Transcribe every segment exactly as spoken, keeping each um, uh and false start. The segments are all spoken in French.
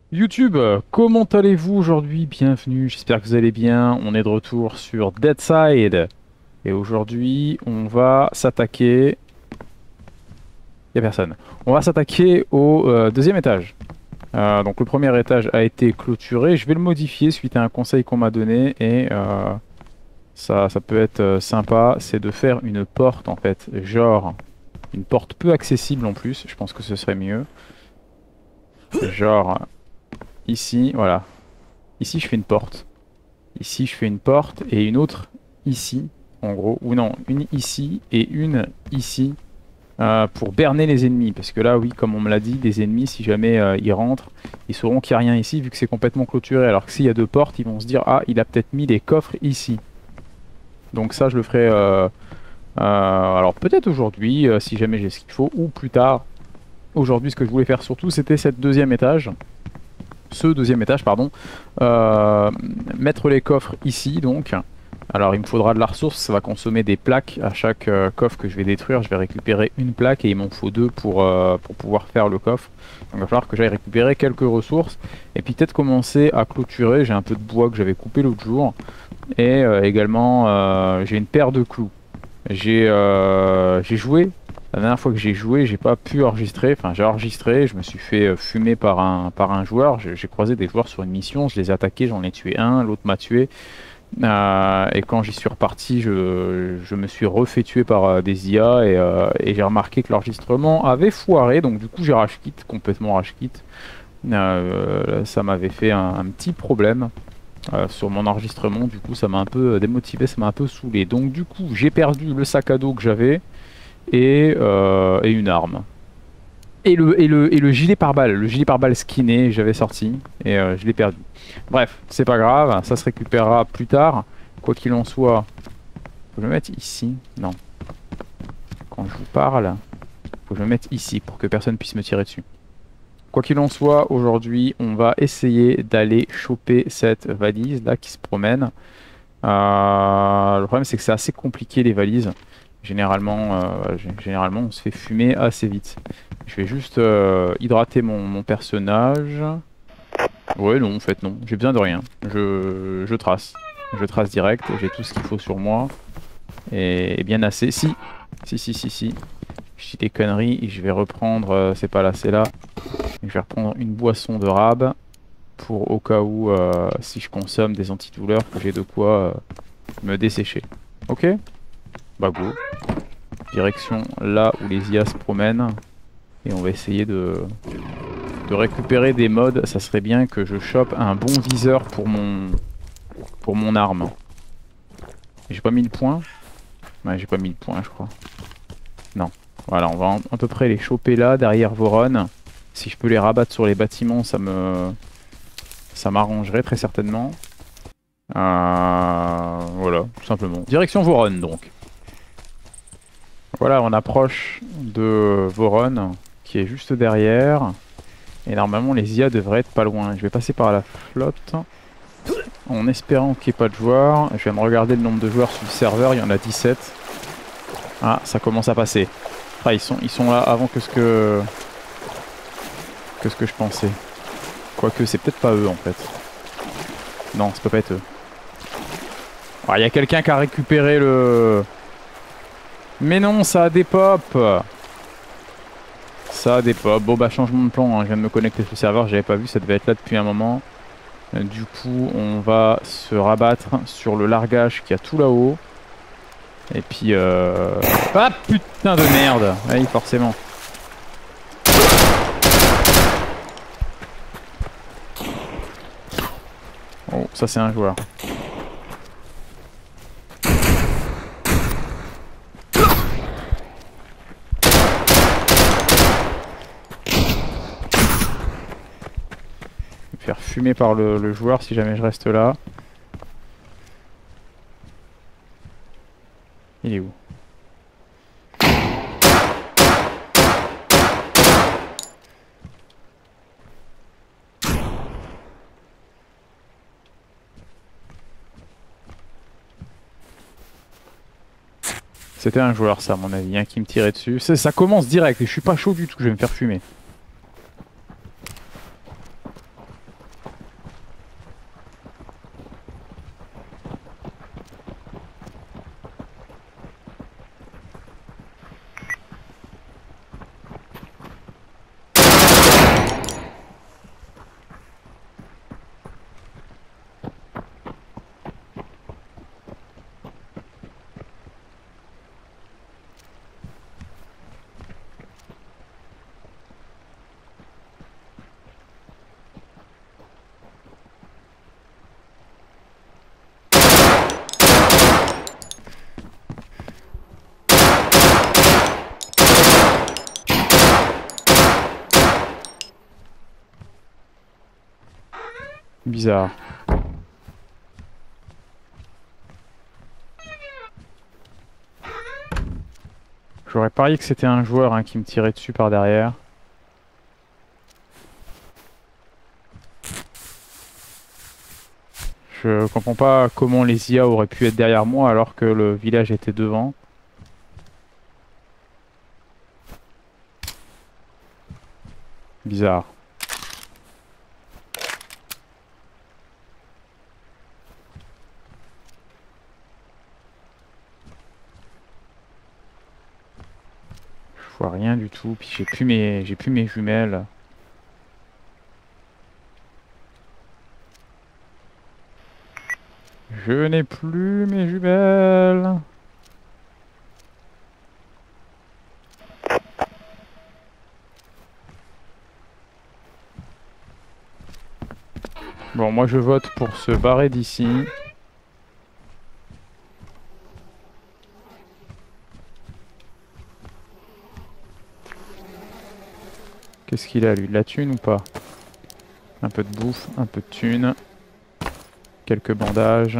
YouTube, comment allez-vous aujourd'hui? Bienvenue, j'espère que vous allez bien. On est de retour sur Deadside. Et aujourd'hui, on va s'attaquer... Il n'y a personne. On va s'attaquer au euh, deuxième étage. Euh, donc le premier étage a été clôturé. Je vais le modifier suite à un conseil qu'on m'a donné. Et euh, ça, ça peut être euh, sympa. C'est de faire une porte en fait. Genre, une porte peu accessible en plus. Je pense que ce serait mieux. Genre, ici, voilà. Ici, je fais une porte. Ici, je fais une porte et une autre ici, en gros. Ou non, une ici et une ici euh, pour berner les ennemis. Parce que là, oui, comme on me l'a dit, des ennemis, si jamais euh, ils rentrent, ils sauront qu'il n'y a rien ici vu que c'est complètement clôturé. Alors que s'il y a deux portes, ils vont se dire, ah, il a peut-être mis des coffres ici. Donc ça, je le ferai... Euh, euh, alors peut-être aujourd'hui, euh, si jamais j'ai ce qu'il faut, ou plus tard. Aujourd'hui, ce que je voulais faire surtout, c'était cette deuxième étage. Ce deuxième étage, pardon. Euh, mettre les coffres ici, donc. Alors il me faudra de la ressource, ça va consommer des plaques à chaque euh, coffre que je vais détruire. Je vais récupérer une plaque et il m'en faut deux pour, euh, pour pouvoir faire le coffre. Donc il va falloir que j'aille récupérer quelques ressources. Et puis peut-être commencer à clôturer. J'ai un peu de bois que j'avais coupé l'autre jour. Et euh, également euh, j'ai une paire de clous. J'ai euh, j'ai joué. La dernière fois que j'ai joué, j'ai pas pu enregistrer. Enfin j'ai enregistré, je me suis fait euh, fumer par un, par un joueur. J'ai j'ai croisé des joueurs sur une mission, je les ai attaqués, j'en ai tué un, l'autre m'a tué. Euh, et quand j'y suis reparti, je, je me suis refait tuer par euh, des I A et, euh, et j'ai remarqué que l'enregistrement avait foiré. Donc du coup j'ai rage quit, complètement rage quit. Euh, ça m'avait fait un, un petit problème euh, sur mon enregistrement. Du coup ça m'a un peu démotivé, ça m'a un peu saoulé. Donc du coup j'ai perdu le sac à dos que j'avais et, euh, et une arme. Et le, et, le, et le gilet pare-balles, le gilet pare-balles skinné, j'avais sorti et euh, je l'ai perdu. Bref, c'est pas grave, ça se récupérera plus tard. Quoi qu'il en soit, faut que je me mette ici. Non. Quand je vous parle, faut que je me mette ici pour que personne puisse me tirer dessus. Quoi qu'il en soit, aujourd'hui, on va essayer d'aller choper cette valise là qui se promène. Euh, le problème, c'est que c'est assez compliqué les valises. Généralement, euh, généralement, on se fait fumer assez vite. Je vais juste euh, hydrater mon, mon personnage. Ouais, non, en fait, non. J'ai besoin de rien. Je, je trace. Je trace direct. J'ai tout ce qu'il faut sur moi. Et, et bien assez. Si. Si, si, si, si. Je dis des conneries. Et je vais reprendre... euh, c'est pas là, c'est là. Et je vais reprendre une boisson de rab. Pour au cas où, euh, si je consomme des antidouleurs, que j'ai de quoi euh, me dessécher. Ok? Bah go. Direction là où les I A se promènent. Et on va essayer de, de récupérer des mods. Ça serait bien que je chope un bon viseur pour mon, pour mon arme. J'ai pas mis le point. Ouais, j'ai pas mis le point, je crois. Non. Voilà, on va à peu près les choper là, derrière Voron. Si je peux les rabattre sur les bâtiments, ça me... ça m'arrangerait très certainement. Euh... Voilà, tout simplement. Direction Voron, donc. Voilà, on approche de Voron, qui est juste derrière. Et normalement, les I A devraient être pas loin. Je vais passer par la flotte, en espérant qu'il n'y ait pas de joueurs. Je viens de regarder le nombre de joueurs sur le serveur, il y en a dix-sept. Ah, ça commence à passer. Ah, ils sont, ils sont là avant que ce que... que ce que je pensais. Quoique, c'est peut-être pas eux, en fait. Non, ça peut pas être eux. Ah, il y a quelqu'un qui a récupéré le... Mais non, ça a des pop. Ça a des pop. Bon bah changement de plan, hein. Je viens de me connecter sur le serveur, j'avais pas vu, ça devait être là depuis un moment. Euh, du coup, on va se rabattre sur le largage qui a tout là-haut. Et puis euh... ah putain de merde. Oui, forcément. Oh, ça c'est un joueur. Faire fumer par le, le joueur si jamais je reste là. Il est où? C'était un joueur ça à mon avis, hein, qui me tirait dessus. Ça, ça commence direct et je suis pas chaud du tout, je vais me faire fumer. Bizarre. J'aurais parié que c'était un joueur hein, qui me tirait dessus par derrière. Je comprends pas comment les I A auraient pu être derrière moi alors que le village était devant. Bizarre. Je vois rien du tout, puis j'ai plus mes j'ai plus mes jumelles. Je n'ai plus mes jumelles. Bon, moi je vote pour se barrer d'ici. Qu'est-ce qu'il a lui? De la thune ou pas? Un peu de bouffe, un peu de thune. Quelques bandages.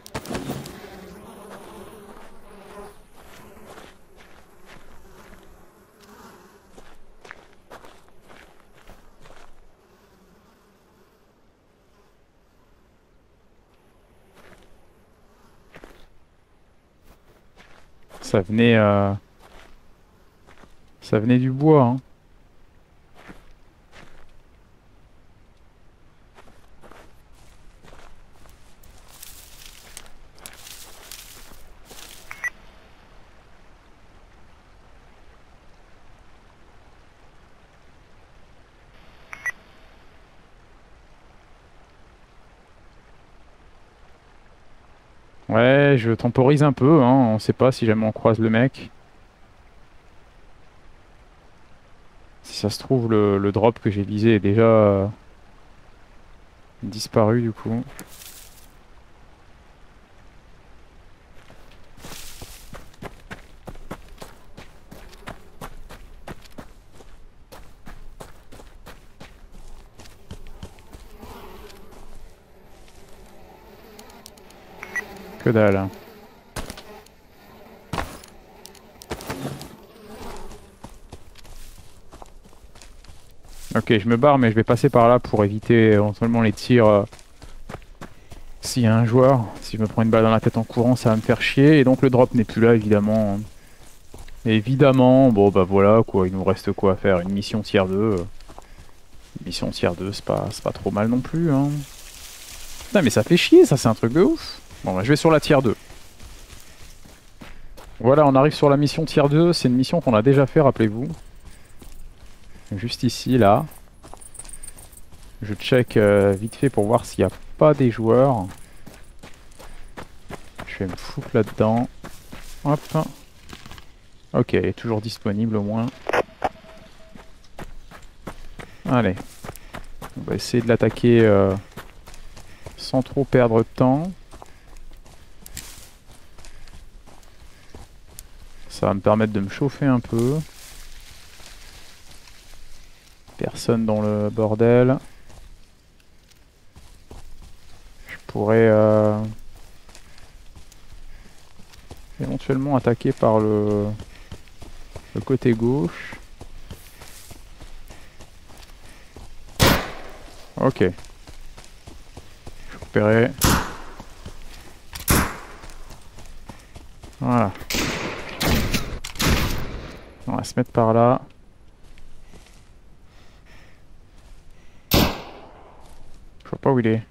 Ça venait, euh... ça venait du bois, hein. Ouais, je temporise un peu, hein. On sait pas si jamais on croise le mec. Si ça se trouve, le, le drop que j'ai visé est déjà euh, disparu du coup. Que dalle. Ok, je me barre, mais je vais passer par là pour éviter éventuellement les tirs. Euh, S'il y a un joueur, si je me prends une balle dans la tête en courant, ça va me faire chier. Et donc le drop n'est plus là, évidemment. Et évidemment, bon bah voilà quoi, il nous reste quoi à faire? Une mission tier deux. Une mission tier deux, c'est pas, c'est pas trop mal non plus. Hein. Putain, mais ça fait chier, ça, c'est un truc de ouf. Bon, bah, je vais sur la tier deux. Voilà, on arrive sur la mission tier deux. C'est une mission qu'on a déjà fait, rappelez-vous. Juste ici, là. Je check euh, vite fait pour voir s'il n'y a pas des joueurs. Je vais me foutre là-dedans. Hop. Ok, elle est toujours disponible au moins. Allez. On va essayer de l'attaquer euh, sans trop perdre de temps. Ça va me permettre de me chauffer un peu. Personne dans le bordel. Je pourrais euh, éventuellement attaquer par le, le côté gauche. Ok. Je repérais. Voilà. On va se mettre par là. Je vois pas où il est.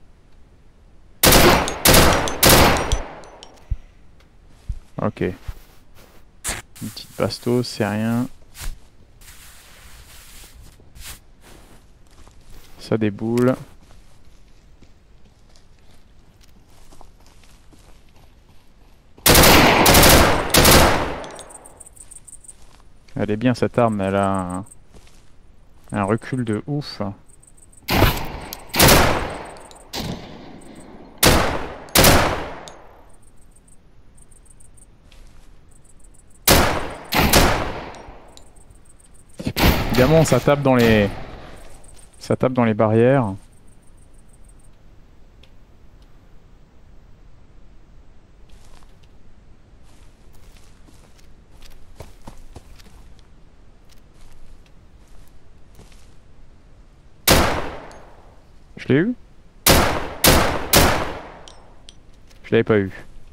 Ok. Une petite bastos, c'est rien. Ça déboule. Elle est bien cette arme, elle a un, un recul de ouf. Évidemment, ça tape dans les, ça tape dans les barrières. Je l'ai eu? Je l'avais pas eu.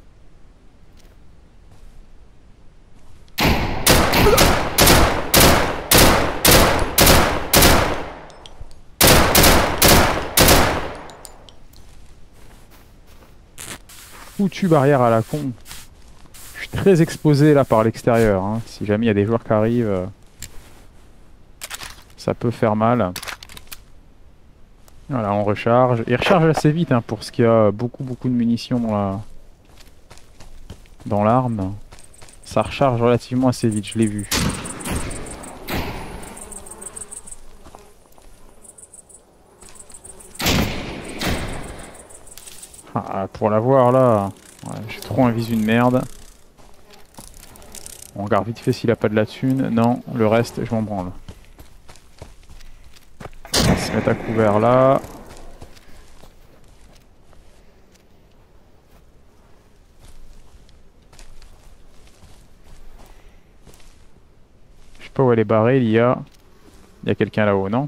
Foutue barrière à la con. Je suis très exposé là par l'extérieur. Hein. Si jamais il y a des joueurs qui arrivent, euh, ça peut faire mal. Voilà, on recharge. Il recharge assez vite hein, pour ce qui a beaucoup beaucoup de munitions dans la dans l'arme. Ça recharge relativement assez vite, je l'ai vu. Ah, pour l'avoir là, ouais, j'ai trop un visu de merde. On regarde vite fait s'il a pas de la thune. Non, le reste, je m'en branle. On va se mettre à couvert là. Je sais pas où elle est barrée, il y a... Il y a quelqu'un là-haut, non?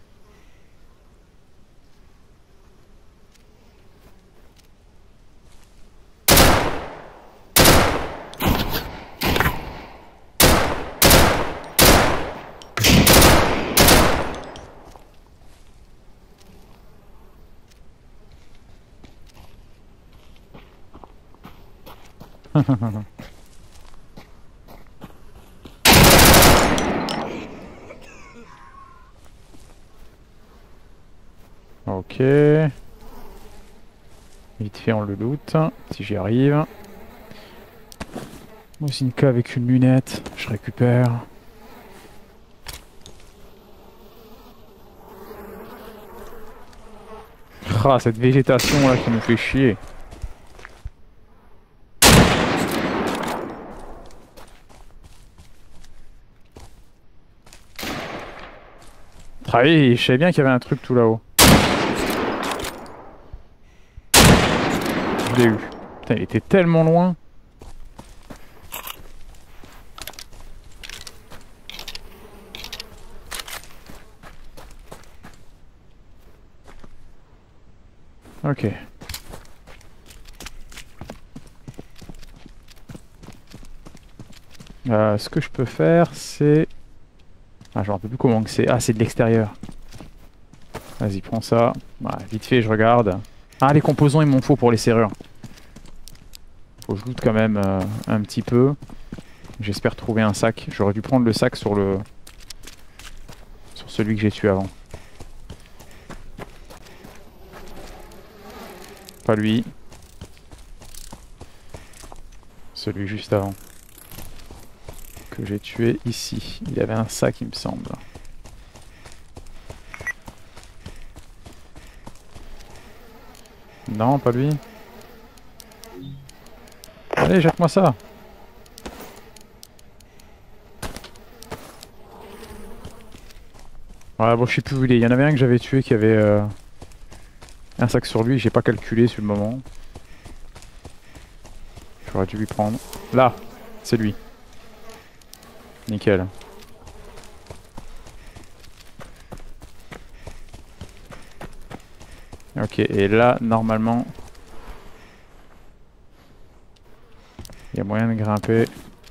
Ok. Vite fait on le loot, si j'y arrive. Mosinka avec une lunette, je récupère. Ah, cette végétation là qui nous fait chier. Ah oui, je savais bien qu'il y avait un truc tout là-haut. Je l'ai eu. Putain, il était tellement loin. Ok. Euh, ce que je peux faire, c'est... Ah, je me rappelle plus comment que c'est. Ah, c'est de l'extérieur. Vas-y, prends ça. Voilà, vite fait, je regarde. Ah, les composants, il m'en faut pour les serrures. Faut que je loot quand même euh, un petit peu. J'espère trouver un sac. J'aurais dû prendre le sac sur le... sur celui que j'ai tué avant. Pas lui. Celui juste avant. Que j'ai tué ici. Il y avait un sac, il me semble. Non, pas lui. Allez, jette-moi ça. Ouais, bon, je sais plus où il est. Il y en avait un que j'avais tué qui avait euh, un sac sur lui. J'ai pas calculé sur le moment. J'aurais dû lui prendre. Là, c'est lui. Nickel. Ok, et là, normalement, il y a moyen de grimper.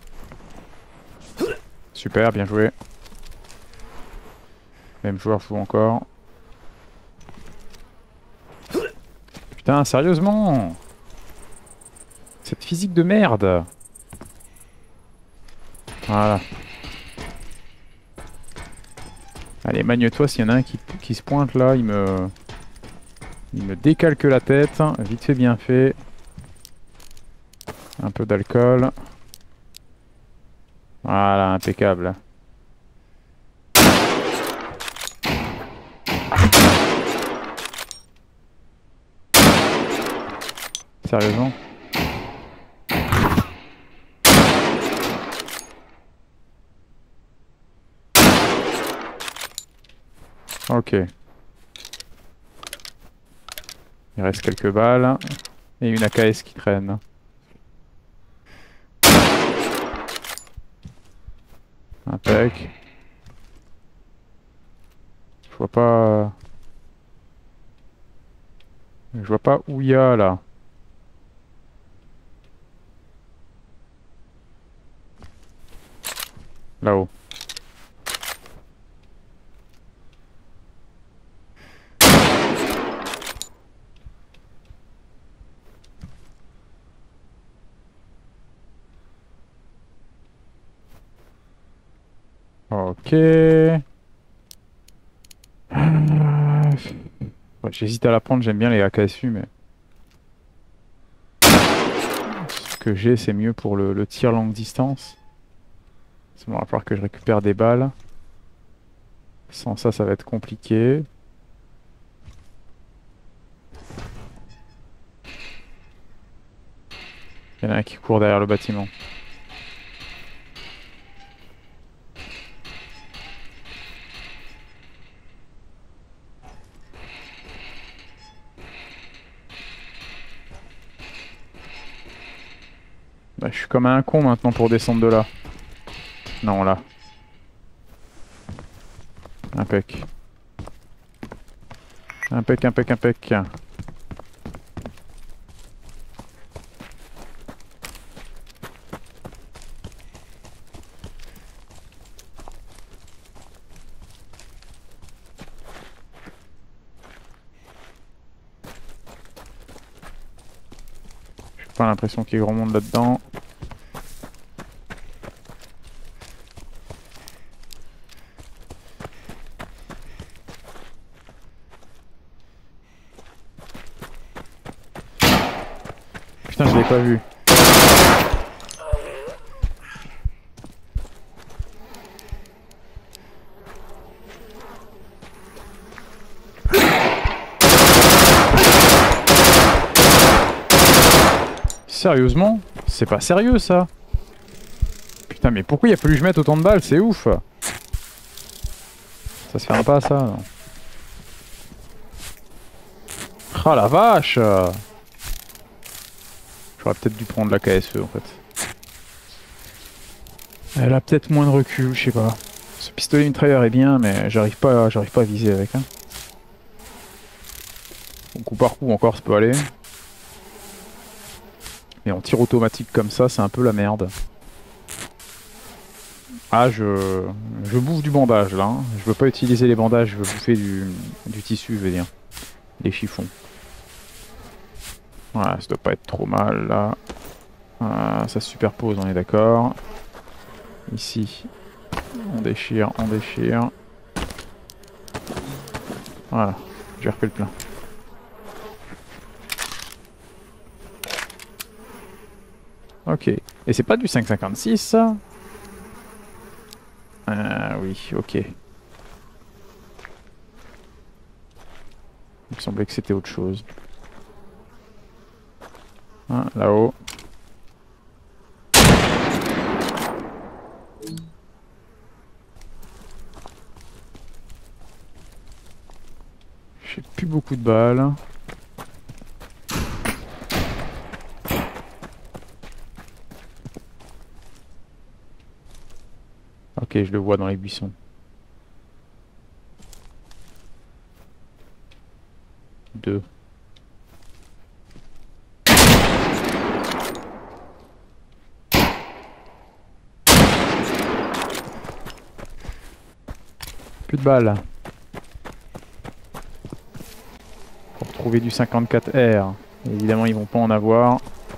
Super, bien joué. Même joueur joue encore. Putain, sérieusement? Cette physique de merde. Voilà. Allez, magne-toi, s'il y en a un qui, qui se pointe là, il me... Il me décalque la tête. Vite fait, bien fait. Un peu d'alcool. Voilà, impeccable. Sérieusement? Ok. Il reste quelques balles. Et une A K S qui traîne. Impec. Je vois pas... Je vois pas où il y a là. Là-haut. Ok. Euh, ouais, j'hésite à la prendre, j'aime bien les A K S U, mais... Ce que j'ai, c'est mieux pour le, le tir longue distance. Ça va falloir que je récupère des balles. Sans ça, ça va être compliqué. Il y en a un qui court derrière le bâtiment. Bah, je suis comme un con maintenant pour descendre de là. Non, là. Impec. Impec, impec, impec. J'ai pas l'impression qu'il y ait grand monde là-dedans. Putain, je l'ai pas vu. Sérieusement? C'est pas sérieux ça? Putain, mais pourquoi il a fallu que je mette autant de balles? C'est ouf! Ça se ferme pas ça, non. Ah la vache! J'aurais peut-être dû prendre la K S E en fait. Elle a peut-être moins de recul, je sais pas. Ce pistolet mitrailleur est bien, mais j'arrive pas, j'arrive pas à viser avec. Hein. Bon, coup par coup encore, ça peut aller. Mais en tir automatique comme ça, c'est un peu la merde. Ah, je, je bouffe du bandage là. Hein. Je veux pas utiliser les bandages, je veux bouffer du, du tissu, je veux dire. Les chiffons. Voilà, ça doit pas être trop mal là. Voilà, ça se superpose, on est d'accord. Ici, on déchire, on déchire. Voilà, j'ai refait le plein. Ok. Et c'est pas du cinq cinquante-six ça? Ah oui, ok. Il me semblait que c'était autre chose. Ah, là-haut. J'ai plus beaucoup de balles. Ok, je le vois dans les buissons. Deux. Plus de balles. Pour trouver du cinquante-quatre R. Évidemment, ils vont pas en avoir.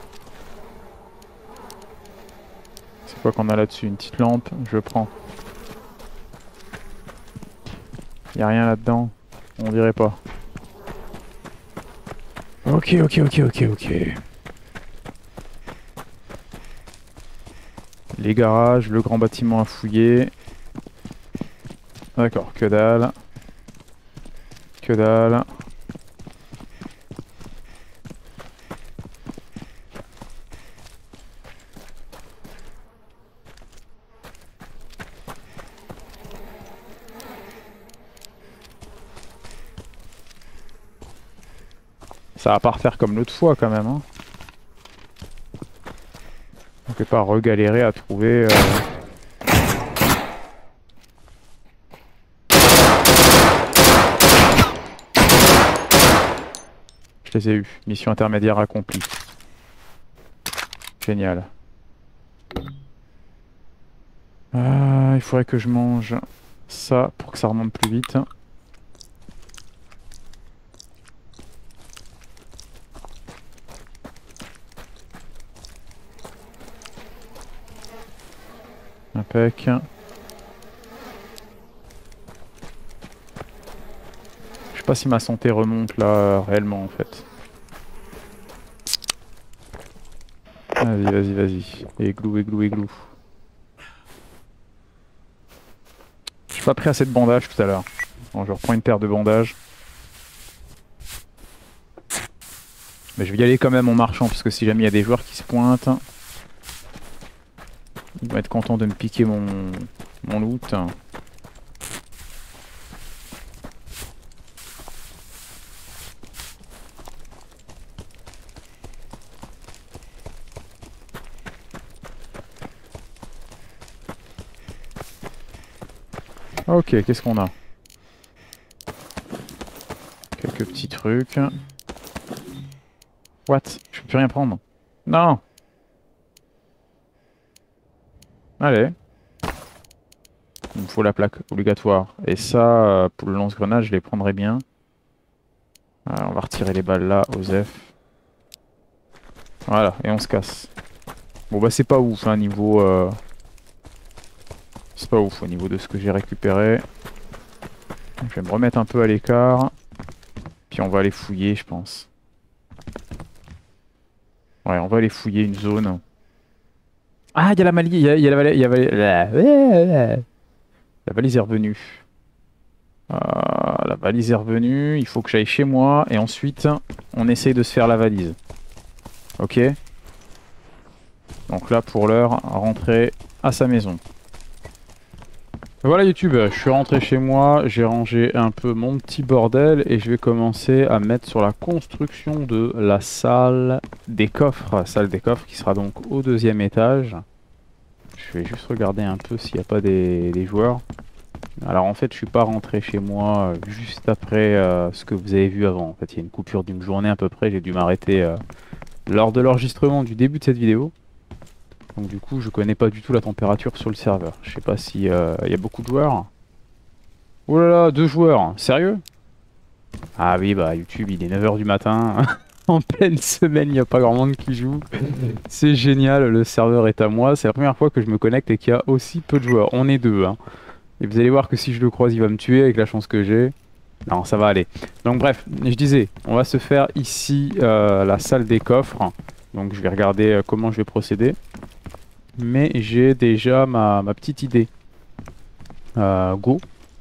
C'est quoi qu'on a là-dessus? Une petite lampe? Je prends. Y a rien là-dedans? On dirait pas. Ok, ok, ok, ok, ok. Les garages, le grand bâtiment à fouiller. D'accord, que dalle. Que dalle. Ça va pas refaire comme l'autre fois quand même. Hein. On peut pas regalérer à trouver... Euh... Je les ai eus. Mission intermédiaire accomplie. Génial. Euh, il faudrait que je mange ça pour que ça remonte plus vite. Impec. Je sais pas si ma santé remonte là euh, réellement en fait. Vas-y, vas-y, vas-y. Églou, églou, églou. J'ai pas pris assez de bandages tout à l'heure. Bon, je reprends une paire de bandages. Mais je vais y aller quand même en marchant parce que si jamais il y a des joueurs qui se pointent, ils vont être contents de me piquer mon, mon loot. Ok, qu'est-ce qu'on a? Quelques petits trucs. What? Je peux plus rien prendre. Non! Allez. Il me faut la plaque obligatoire. Et ça, pour le lance-grenade, je les prendrai bien. Alors, on va retirer les balles là, Osef. Voilà, et on se casse. Bon bah c'est pas ouf, hein, niveau... Euh... C'est pas ouf au niveau de ce que j'ai récupéré. Je vais me remettre un peu à l'écart. Puis on va aller fouiller, je pense. Ouais, on va aller fouiller une zone. Ah, il y a la valise, il y a, y a la valise, il y a la valise. La valise est revenue. Euh, la valise est revenue, il faut que j'aille chez moi et ensuite on essaye de se faire la valise. Ok. Donc là pour l'heure, rentrer à sa maison. Voilà YouTube, je suis rentré chez moi, j'ai rangé un peu mon petit bordel et je vais commencer à mettre sur la construction de la salle des coffres. Salle des coffres qui sera donc au deuxième étage. Je vais juste regarder un peu s'il n'y a pas des, des joueurs. Alors en fait je suis pas rentré chez moi juste après euh, ce que vous avez vu avant. En fait il y a une coupure d'une journée à peu près, j'ai dû m'arrêter euh, lors de l'enregistrement du début de cette vidéo. Donc du coup je connais pas du tout la température sur le serveur. Je sais pas si euh, y a beaucoup de joueurs. Oh là là, deux joueurs, sérieux? Ah oui bah YouTube il est neuf heures du matin. En pleine semaine, il n'y a pas grand monde qui joue. C'est génial, le serveur est à moi. C'est la première fois que je me connecte et qu'il y a aussi peu de joueurs. On est deux, hein. Et vous allez voir que si je le croise, il va me tuer avec la chance que j'ai. Non, ça va aller. Donc bref, je disais, on va se faire ici euh, la salle des coffres. Donc je vais regarder euh, comment je vais procéder. Mais j'ai déjà ma, ma petite idée. Euh, go.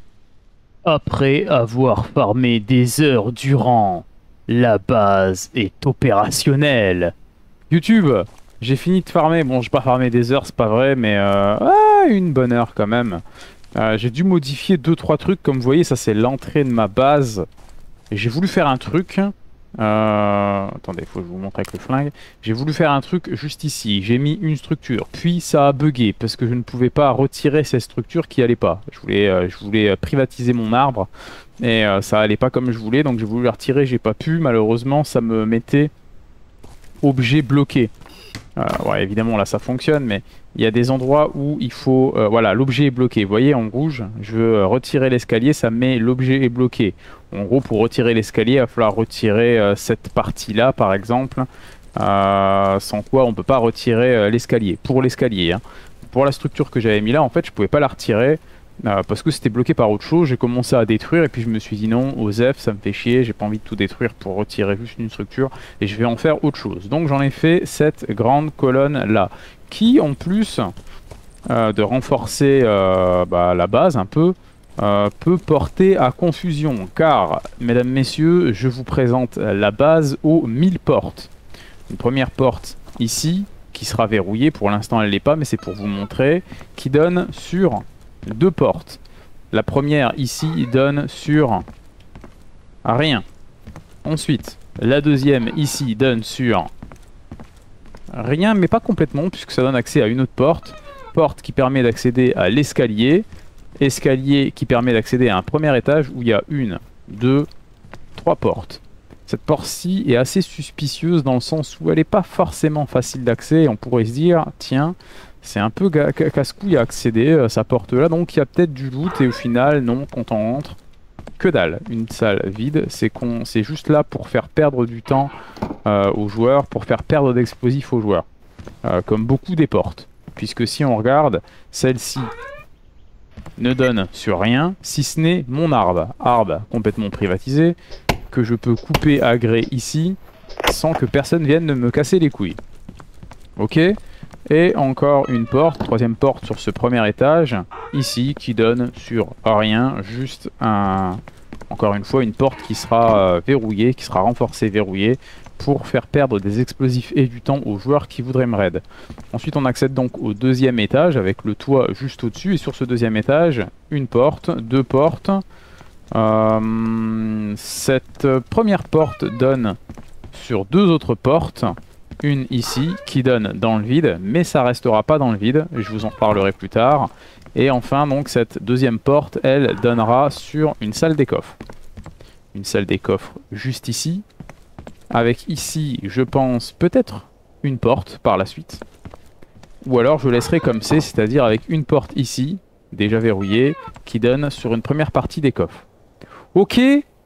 Après avoir farmé des heures durant, la base est opérationnelle. YouTube, j'ai fini de farmer. Bon, j'ai pas farmé des heures, c'est pas vrai, mais euh, ah, une bonne heure quand même. Euh, j'ai dû modifier deux trois trucs. Comme vous voyez, ça c'est l'entrée de ma base. Et j'ai voulu faire un truc. Euh... Attendez, faut que je vous montre avec le flingue. J'ai voulu faire un truc juste ici. J'ai mis une structure. Puis ça a bugué parce que je ne pouvais pas retirer cette structure qui allait pas. Je voulais, euh, je voulais privatiser mon arbre. Et euh, ça allait pas comme je voulais. Donc j'ai voulu la retirer. J'ai pas pu. Malheureusement, ça me mettait objet bloqué. Euh, ouais, évidemment, là ça fonctionne. Mais il y a des endroits où il faut... Euh, voilà, l'objet est bloqué. Vous voyez, en rouge, je veux euh, retirer l'escalier. Ça me met l'objet est bloqué. En gros, pour retirer l'escalier, il va falloir retirer euh, cette partie-là, par exemple. Euh, sans quoi, on ne peut pas retirer euh, l'escalier. Pour l'escalier. Hein. Pour la structure que j'avais mis là, en fait, je ne pouvais pas la retirer. Euh, parce que c'était bloqué par autre chose. J'ai commencé à détruire. Et puis je me suis dit non, Osef, ça me fait chier. J'ai pas envie de tout détruire pour retirer juste une structure. Et je vais en faire autre chose. Donc j'en ai fait cette grande colonne-là. Qui, en plus euh, de renforcer euh, bah, la base un peu... Euh, peut porter à confusion car, mesdames, messieurs, je vous présente la base aux mille portes. Une première porte ici qui sera verrouillée, pour l'instant elle l'est pas mais c'est pour vous montrer, qui donne sur deux portes. La première ici donne sur rien. Ensuite, la deuxième ici donne sur rien mais pas complètement puisque ça donne accès à une autre porte. Porte qui permet d'accéder à l'escalier. Escalier qui permet d'accéder à un premier étage où il y a une, deux, trois portes. Cette porte-ci est assez suspicieuse dans le sens où elle n'est pas forcément facile d'accès. On pourrait se dire, tiens, c'est un peu casse-couille à accéder à sa porte-là, donc il y a peut-être du loot, et au final, non, quand on rentre, que dalle. Une salle vide, c'est qu'on, c'est juste là pour faire perdre du temps euh, aux joueurs, pour faire perdre d'explosifs aux joueurs, euh, comme beaucoup des portes. Puisque si on regarde, celle-ci ne donne sur rien, si ce n'est mon arbre. Arbre complètement privatisé, que je peux couper à gré ici, sans que personne vienne me casser les couilles. Ok? Et encore une porte, troisième porte sur ce premier étage, ici, qui donne sur rien, juste un... encore une fois, une porte qui sera euh, verrouillée, qui sera renforcée, verrouillée, pour faire perdre des explosifs et du temps aux joueurs qui voudraient me raid. Ensuite, on accède donc au deuxième étage, avec le toit juste au-dessus, et sur ce deuxième étage, une porte, deux portes. Euh, cette première porte donne sur deux autres portes, une ici qui donne dans le vide, mais ça restera pas dans le vide, je vous en parlerai plus tard. Et enfin donc cette deuxième porte, elle donnera sur une salle des coffres. Une salle des coffres juste ici, avec ici je pense peut-être une porte par la suite. Ou alors je laisserai comme c'est, c'est-à-dire avec une porte ici, déjà verrouillée, qui donne sur une première partie des coffres. Ok,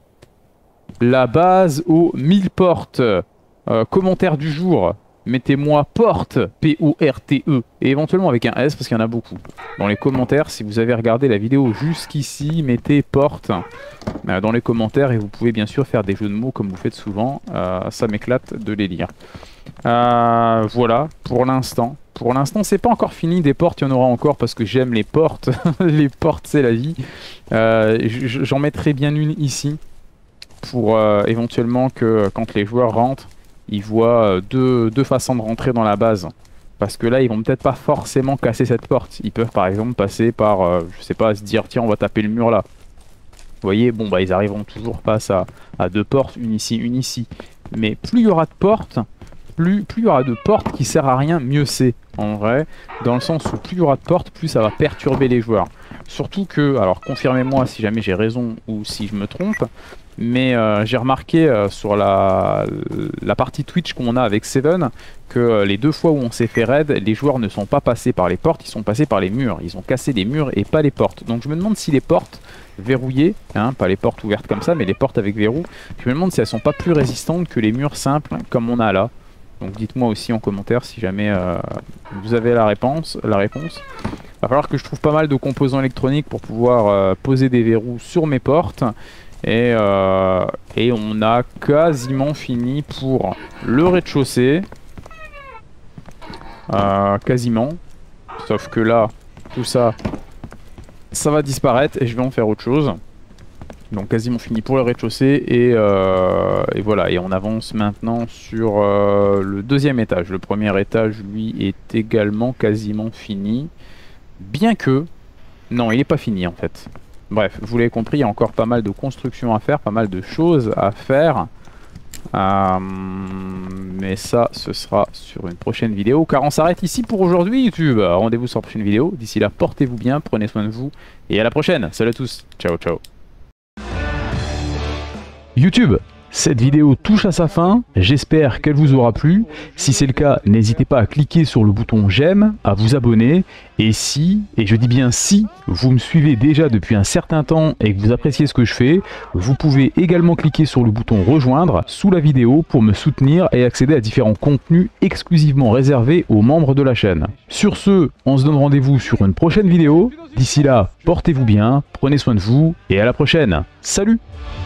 la base aux mille portes. Euh, commentaire du jour, mettez-moi porte, P O R T E, et éventuellement avec un S parce qu'il y en a beaucoup. Dans les commentaires, si vous avez regardé la vidéo jusqu'ici, mettez porte euh, dans les commentaires, et vous pouvez bien sûr faire des jeux de mots comme vous faites souvent, euh, ça m'éclate de les lire. Euh, voilà, pour l'instant. Pour l'instant, c'est pas encore fini, des portes, il y en aura encore parce que j'aime les portes. Les portes, c'est la vie. Euh, J'en mettrai bien une ici pour euh, éventuellement que quand les joueurs rentrent, ils voient deux, deux façons de rentrer dans la base. Parce que là, ils vont peut-être pas forcément casser cette porte. Ils peuvent par exemple passer par, euh, je sais pas, se dire tiens, on va taper le mur là. Vous voyez, bon bah ils arriveront toujours pas à, à deux portes, une ici, une ici. Mais plus il y aura de portes, plus, plus il y aura de portes qui servent à rien, mieux c'est. En vrai, dans le sens où plus il y aura de portes, plus ça va perturber les joueurs. Surtout que, alors confirmez-moi si jamais j'ai raison ou si je me trompe, mais euh, j'ai remarqué euh, sur la, la partie Twitch qu'on a avec Seven que euh, les deux fois où on s'est fait raid, les joueurs ne sont pas passés par les portes, ils sont passés par les murs. Ils ont cassé les murs et pas les portes. Donc je me demande si les portes verrouillées, hein, pas les portes ouvertes comme ça, mais les portes avec verrou, je me demande si elles sont pas plus résistantes que les murs simples comme on a là. Donc dites-moi aussi en commentaire si jamais euh, vous avez la réponse. La réponse. Il va falloir que je trouve pas mal de composants électroniques pour pouvoir euh, poser des verrous sur mes portes. Et, euh, et on a quasiment fini pour le rez-de-chaussée. Euh, quasiment. Sauf que là, tout ça, ça va disparaître et je vais en faire autre chose. Donc quasiment fini pour le rez-de-chaussée. Et, euh, et voilà, et on avance maintenant sur euh, le deuxième étage. Le premier étage, lui, est également quasiment fini. Bien que... Non, il n'est pas fini en fait. Bref, vous l'avez compris, il y a encore pas mal de constructions à faire, pas mal de choses à faire. Euh, mais ça, ce sera sur une prochaine vidéo, car on s'arrête ici pour aujourd'hui YouTube. Rendez-vous sur la prochaine vidéo. D'ici là, portez-vous bien, prenez soin de vous, et à la prochaine. Salut à tous, ciao ciao. YouTube, cette vidéo touche à sa fin, j'espère qu'elle vous aura plu. Si c'est le cas, n'hésitez pas à cliquer sur le bouton j'aime, à vous abonner. Et si, et je dis bien si, vous me suivez déjà depuis un certain temps et que vous appréciez ce que je fais, vous pouvez également cliquer sur le bouton rejoindre sous la vidéo pour me soutenir et accéder à différents contenus exclusivement réservés aux membres de la chaîne. Sur ce, on se donne rendez-vous sur une prochaine vidéo. D'ici là, portez-vous bien, prenez soin de vous et à la prochaine. Salut!